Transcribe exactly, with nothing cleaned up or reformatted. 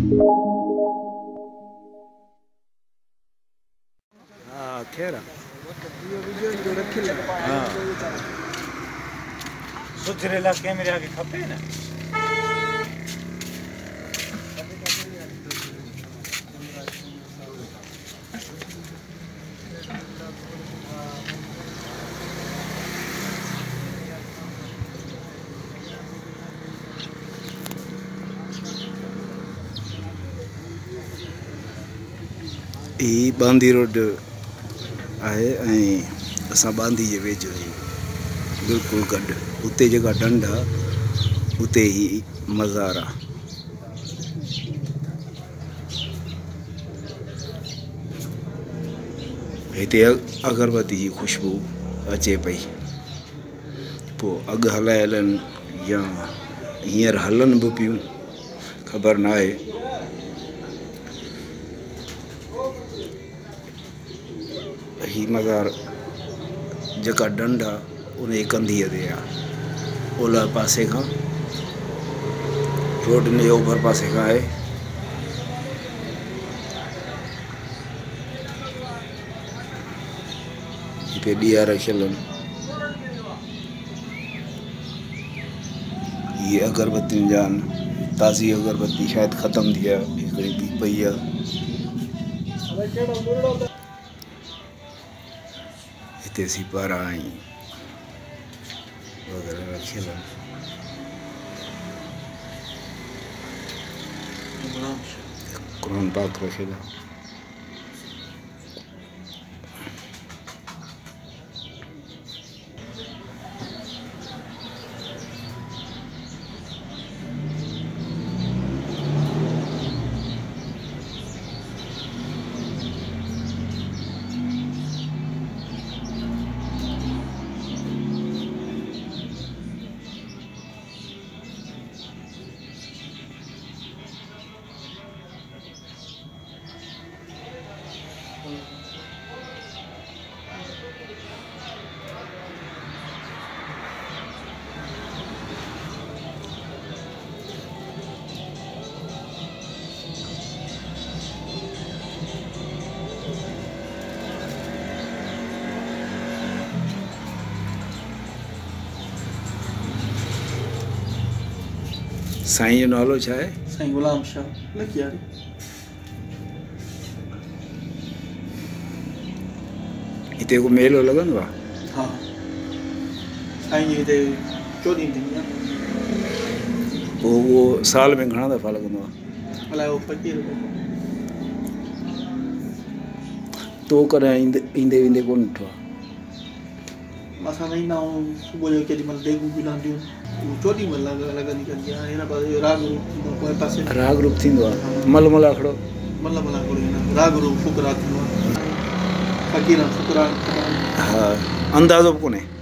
हाँ खेरा हाँ सुथरेला कैमरे आगे खपे ना ये बांदी रोड है असां बांदी जे वेझो ही बिल्कुल गड उते जगह डंड है उते ही मज़ार है। हिते अगरबत्ती की खुशबू अचे पई पोइ अॻु हलाए हलनि या हींअर हलनि बि पियूं ख़बर न आहे। ही मज़ार जेका डंड आहे उन जी कंधीअ ते आहे ओलह पासे खां रोड ने ओभर पासे खां आहे। हिते ॾिया रखियल आहिनि। ये अगरबत्तियुनि जा आहिनि ताज़ी अगरबत्ती शायदि ख़तम थी आहे हिकिड़ी ॿी पई आहे। हिते सिपारा ऐं वग़ैरह रखियल आहिनि। क़ुरान पाक रखियल आहे। साईं जो नालो छा आहे? साईं गुलाम शाह लखियारी। हिते को मेलो लॻंदो आहे? हाँ साईं जी हिते चोॾहीं थींदी आहे। पोइ उहो साल में घणा दफ़ा लॻंदो आहे? अलाए उहो फ़क़ीर तो कॾहिं ईंदे ईंदे वेंदे कोन ॾिठो आहे? असां न ईंदा आहियूं सुबुह जो केॾीमहिल देगूं बि लहंदियूं चोॾहीं महिल लॻंदी कंदी आहे। हिन पासे राग रूप थींदो आहे पोइ पासे राग रूप थींदो आहे मलमल आखड़ो मल मल आखड़ो राग रूप फुकरा थींदो आहे फ़क़ीर फुकरा। हा अंदाज़ो बि कोन्हे।